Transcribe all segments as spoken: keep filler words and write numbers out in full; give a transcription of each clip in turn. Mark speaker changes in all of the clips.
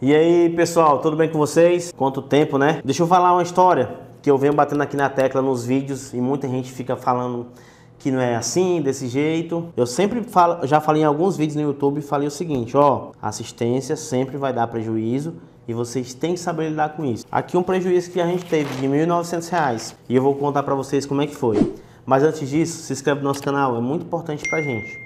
Speaker 1: E aí, pessoal, tudo bem com vocês? Quanto tempo, né? Deixa eu falar uma história que eu venho batendo aqui na tecla nos vídeos e muita gente fica falando que não é assim, desse jeito. Eu sempre falo, já falei em alguns vídeos no YouTube e falei o seguinte, ó, assistência sempre vai dar prejuízo e vocês têm que saber lidar com isso. Aqui um prejuízo que a gente teve de mil e novecentos reais e eu vou contar pra vocês como é que foi. Mas antes disso, se inscreve no nosso canal, é muito importante pra gente.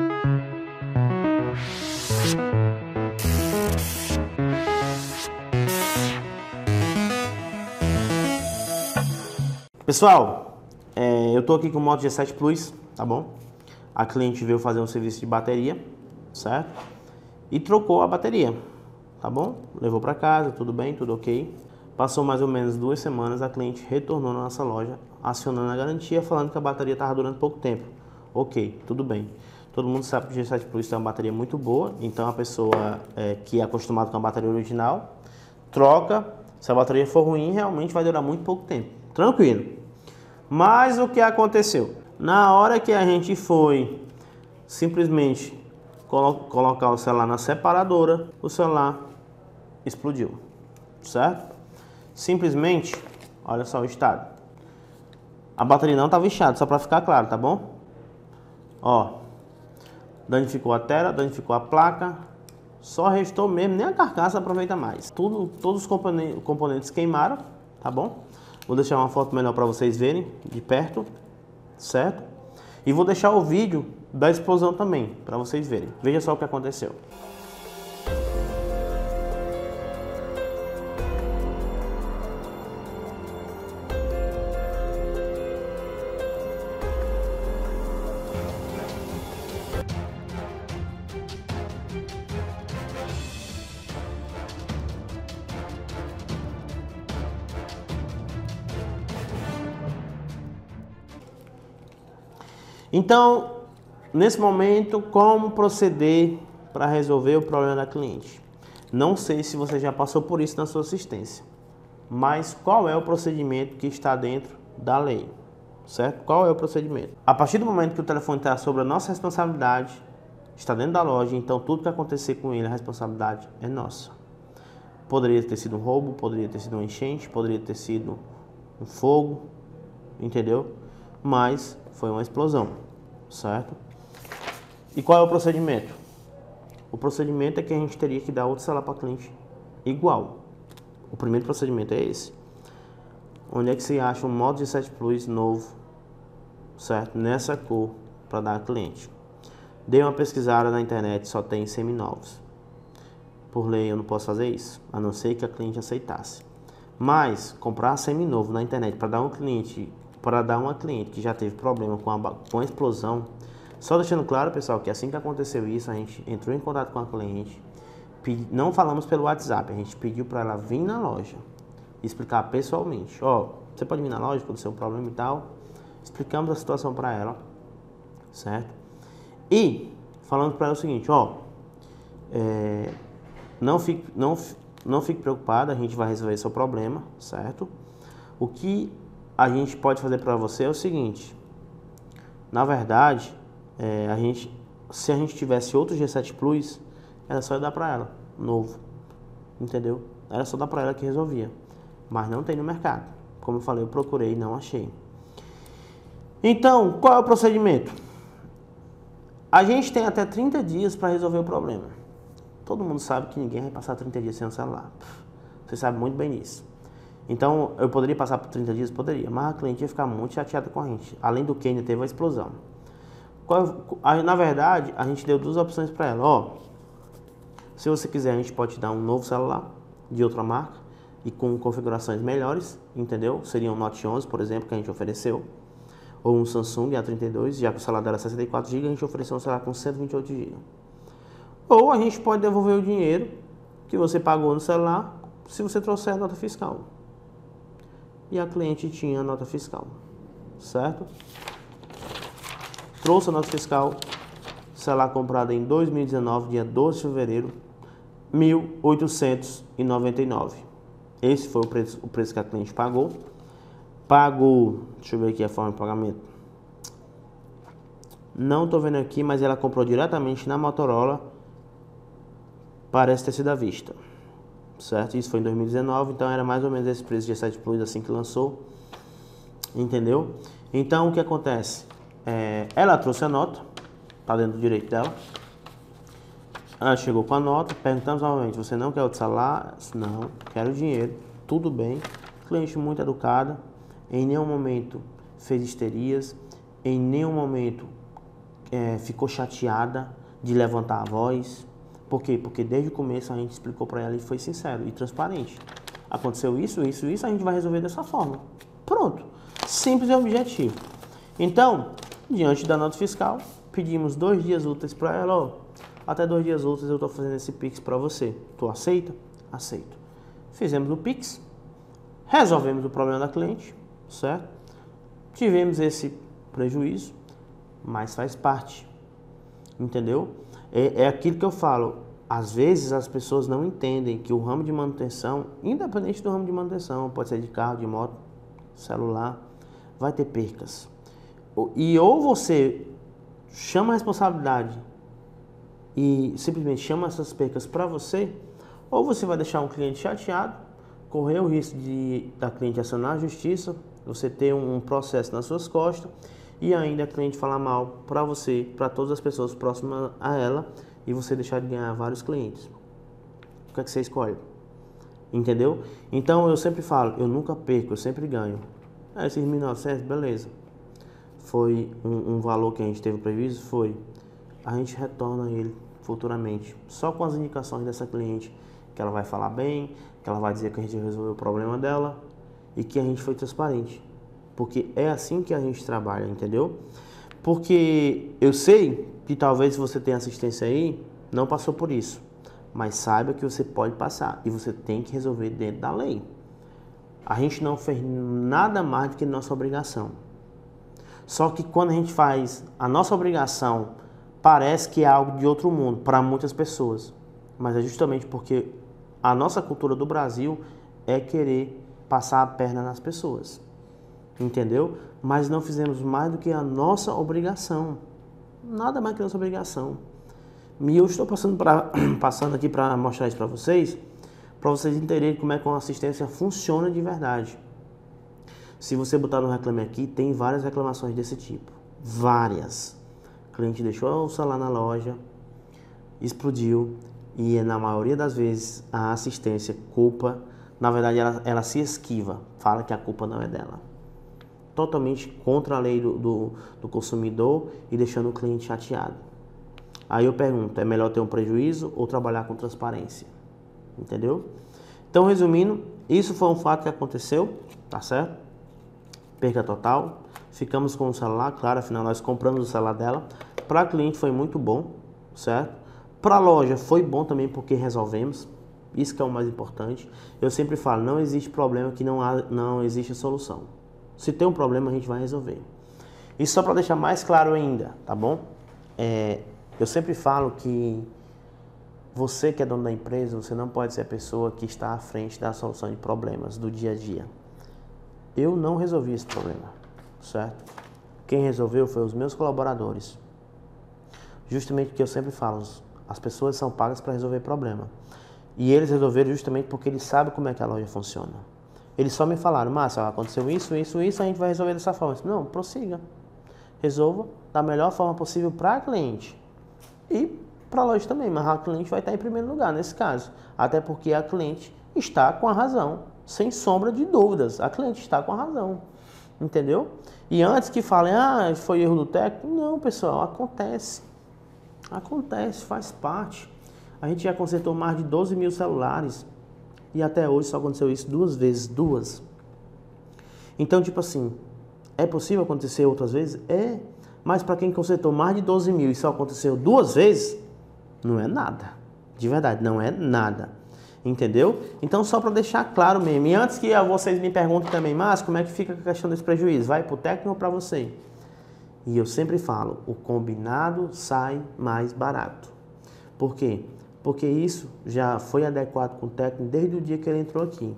Speaker 1: Pessoal, é, eu tô aqui com o Moto G sete Plus, tá bom? A cliente veio fazer um serviço de bateria, certo? E trocou a bateria, tá bom? Levou para casa, tudo bem, tudo ok. Passou mais ou menos duas semanas, a cliente retornou na nossa loja, acionando a garantia, falando que a bateria estava durando pouco tempo. Ok, tudo bem. Todo mundo sabe que o G sete Plus tem uma bateria muito boa, então a pessoa é, que é acostumada com a bateria original, troca. Se a bateria for ruim, realmente vai durar muito pouco tempo. Tranquilo. Mas o que aconteceu? Na hora que a gente foi simplesmente colo colocar o celular na separadora, o celular explodiu, certo? Simplesmente, olha só o estado. A bateria não estava inchada, só para ficar claro, tá bom? Ó, danificou a tela, danificou a placa, só restou mesmo, nem a carcaça aproveita mais. Tudo, todos os componentes, componentes queimaram, tá bom? Vou deixar uma foto melhor para vocês verem de perto, certo? E vou deixar o vídeo da explosão também, para vocês verem. Veja só o que aconteceu. Então, nesse momento, como proceder para resolver o problema da cliente? Não sei se você já passou por isso na sua assistência, mas qual é o procedimento que está dentro da lei, certo? Qual é o procedimento? A partir do momento que o telefone está sob a nossa responsabilidade, está dentro da loja, então tudo que acontecer com ele, a responsabilidade é nossa. Poderia ter sido um roubo, poderia ter sido uma enchente, poderia ter sido um fogo, entendeu? Mas foi uma explosão, certo? E qual é o procedimento? O procedimento é que a gente teria que dar outro celular para a cliente igual. O primeiro procedimento é esse. Onde é que você acha um Moto G sete Plus novo, certo? Nessa cor para dar a cliente. Dei uma pesquisada na internet, só tem seminovos. Por lei eu não posso fazer isso, a não ser que a cliente aceitasse. Mas comprar seminovo na internet para dar um cliente para dar uma cliente que já teve problema com a, com a explosão, só deixando claro, pessoal, que assim que aconteceu isso, a gente entrou em contato com a cliente, pedi, não falamos pelo WhatsApp, a gente pediu para ela vir na loja, explicar pessoalmente, ó, você pode vir na loja quando seu problema e tal, explicamos a situação para ela, certo? E falando para ela o seguinte, ó, é, não fique, não, não fique preocupado, a gente vai resolver seu problema, certo? O que a gente pode fazer para você é o seguinte, na verdade, é, a gente, se a gente tivesse outro G sete Plus, era só dar para ela, novo, entendeu? Era só dar para ela que resolvia, mas não tem no mercado. Como eu falei, eu procurei e não achei. Então, qual é o procedimento? A gente tem até trinta dias para resolver o problema. Todo mundo sabe que ninguém vai passar trinta dias sem o celular. Você sabe muito bem disso. Então, eu poderia passar por trinta dias? Poderia, mas a cliente ia ficar muito chateada com a gente. Além do que, ainda teve a explosão. Na verdade, a gente deu duas opções para ela. Ó, se você quiser, a gente pode te dar um novo celular de outra marca e com configurações melhores, entendeu? Seria um Note onze, por exemplo, que a gente ofereceu. Ou um Samsung A trinta e dois, já que o celular era sessenta e quatro gigas, a gente ofereceu um celular com cento e vinte e oito gigas. Ou a gente pode devolver o dinheiro que você pagou no celular se você trouxer a nota fiscal. E a cliente tinha a nota fiscal, certo? Trouxe a nota fiscal, celular comprado em dois mil e dezenove, dia doze de fevereiro, mil oitocentos e noventa e nove. Esse foi o preço, o preço que a cliente pagou. Pagou, deixa eu ver aqui a forma de pagamento. Não estou vendo aqui, mas ela comprou diretamente na Motorola. Parece ter sido à vista. certo? Isso foi em dois mil e dezenove, então era mais ou menos esse preço de G sete Plus assim que lançou, entendeu? Então o que acontece? É, ela trouxe a nota, tá dentro do direito dela. Ela chegou com a nota, perguntamos novamente, você não quer outro salário? Não, quero dinheiro, tudo bem. Cliente muito educada, em nenhum momento fez histerias, em nenhum momento é, ficou chateada de levantar a voz. Por quê? Porque desde o começo a gente explicou para ela e foi sincero e transparente. Aconteceu isso, isso, isso, a gente vai resolver dessa forma. Pronto. Simples e objetivo. Então, diante da nota fiscal, pedimos dois dias úteis para ela. Ó, até dois dias úteis eu estou fazendo esse Pix para você. Tu aceita? Aceito. Fizemos o Pix, resolvemos o problema da cliente, certo? Tivemos esse prejuízo, mas faz parte, entendeu? É, é aquilo que eu falo, às vezes as pessoas não entendem que o ramo de manutenção, independente do ramo de manutenção, pode ser de carro, de moto, celular, vai ter percas. E ou você chama a responsabilidade e simplesmente chama essas percas para você, ou você vai deixar um cliente chateado, correr o risco de da cliente acionar a justiça, você ter um processo nas suas costas e ainda a cliente falar mal para você, para todas as pessoas próximas a ela e você deixar de ganhar vários clientes. O que é que você escolhe? Entendeu? Então eu sempre falo, eu nunca perco, eu sempre ganho. Ah, esses mil e novecentos, beleza. Foi um, um valor que a gente teve prejuízo? Foi. A gente retorna ele futuramente, só com as indicações dessa cliente, que ela vai falar bem, que ela vai dizer que a gente resolveu o problema dela e que a gente foi transparente. Porque é assim que a gente trabalha, entendeu? Porque eu sei que talvez você tenha assistência aí, não passou por isso. Mas saiba que você pode passar e você tem que resolver dentro da lei. A gente não fez nada mais do que nossa obrigação. Só que quando a gente faz a nossa obrigação, parece que é algo de outro mundo para muitas pessoas. Mas é justamente porque a nossa cultura do Brasil é querer passar a perna nas pessoas. Entendeu? Mas não fizemos mais do que a nossa obrigação. Nada mais que a nossa obrigação. E eu estou passando, pra, passando aqui para mostrar isso para vocês, para vocês entenderem como é que uma assistência funciona de verdade. Se você botar no Reclame Aqui, tem várias reclamações desse tipo. Várias. O cliente deixou o celular na loja, explodiu e na maioria das vezes a assistência culpa, na verdade ela, ela se esquiva, fala que a culpa não é dela. Totalmente contra a lei do, do, do consumidor e deixando o cliente chateado. Aí eu pergunto, é melhor ter um prejuízo ou trabalhar com transparência? Entendeu? Então, resumindo, isso foi um fato que aconteceu, tá certo? Perca total. Ficamos com o celular, claro, afinal nós compramos o celular dela. Para a cliente foi muito bom, certo? Para a loja foi bom também porque resolvemos. Isso que é o mais importante. Eu sempre falo, não existe problema que não, há, não existe solução. Se tem um problema, a gente vai resolver. E só para deixar mais claro ainda, tá bom? É, eu sempre falo que você que é dono da empresa, você não pode ser a pessoa que está à frente da solução de problemas do dia a dia. Eu não resolvi esse problema, certo? Quem resolveu foi os meus colaboradores. Justamente porque eu sempre falo, as pessoas são pagas para resolver problema. E eles resolveram justamente porque eles sabem como é que a loja funciona. Eles só me falaram, Márcio, aconteceu isso, isso, isso, a gente vai resolver dessa forma. Eu disse, não, prossiga. Resolva da melhor forma possível para a cliente. E para a loja também, mas a cliente vai estar em primeiro lugar nesse caso. Até porque a cliente está com a razão, sem sombra de dúvidas. A cliente está com a razão, entendeu? E antes que falem, ah, foi erro do técnico, não, pessoal, acontece. Acontece, faz parte. A gente já consertou mais de doze mil celulares e até hoje só aconteceu isso duas vezes, duas. Então, tipo assim, é possível acontecer outras vezes? É, mas para quem consertou mais de doze mil e só aconteceu duas vezes, não é nada. De verdade, não é nada. Entendeu? Então, só para deixar claro mesmo. E antes que vocês me perguntem também, mas como é que fica a questão desse prejuízo? Vai para o técnico ou para você? E eu sempre falo, o combinado sai mais barato. Por quê? Porque isso já foi adequado com o técnico desde o dia que ele entrou aqui.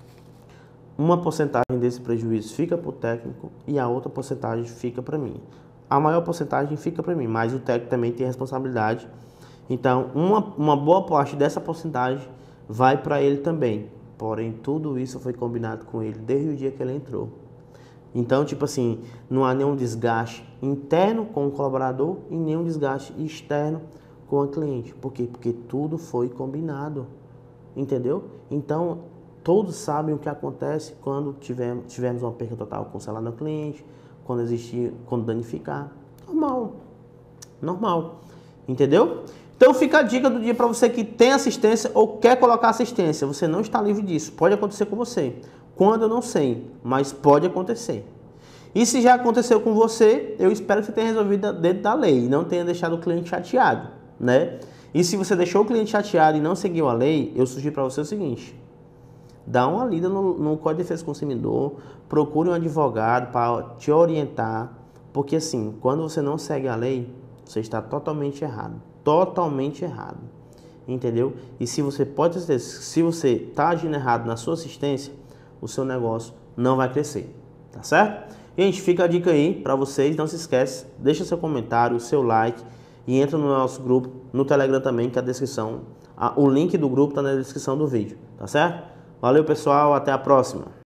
Speaker 1: Uma porcentagem desse prejuízo fica para o técnico e a outra porcentagem fica para mim. A maior porcentagem fica para mim, mas o técnico também tem responsabilidade. Então, uma, uma boa parte dessa porcentagem vai para ele também. Porém, tudo isso foi combinado com ele desde o dia que ele entrou. Então, tipo assim, não há nenhum desgaste interno com o colaborador e nenhum desgaste externo com a cliente. Por quê? Porque tudo foi combinado. Entendeu? Então, todos sabem o que acontece quando tivermos, tivermos uma perda total com o salário do cliente, quando existir, quando danificar. Normal. Normal. Entendeu? Então fica a dica do dia para você que tem assistência ou quer colocar assistência. Você não está livre disso. Pode acontecer com você. Quando eu não sei, mas pode acontecer. E se já aconteceu com você, eu espero que você tenha resolvido dentro da lei e não tenha deixado o cliente chateado, né? E se você deixou o cliente chateado e não seguiu a lei, eu sugiro para você o seguinte: dá uma lida no, no Código de Defesa do Consumidor, procure um advogado para te orientar, porque assim, quando você não segue a lei, você está totalmente errado. Totalmente errado. Entendeu? E se você pode ter certeza, se você está agindo errado na sua assistência, o seu negócio não vai crescer. Tá certo? Gente, fica a dica aí para vocês. Não se esquece, deixa seu comentário, seu like e entra no nosso grupo, no Telegram também, que a descrição, a, o link do grupo está na descrição do vídeo. Tá certo? Valeu, pessoal. Até a próxima.